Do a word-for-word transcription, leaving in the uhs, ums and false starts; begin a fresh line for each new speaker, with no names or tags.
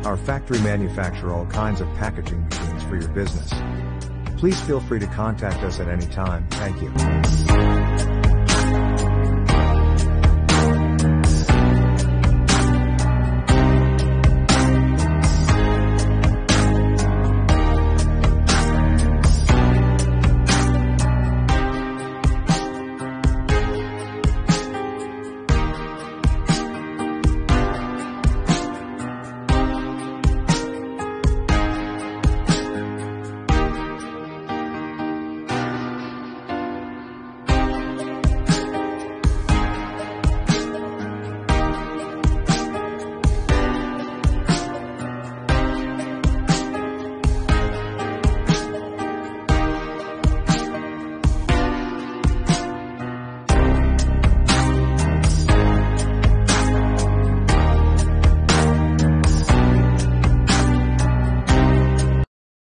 Our factory manufacture all kinds of packaging machines for your business. Please feel free to contact us at any time. Thank you.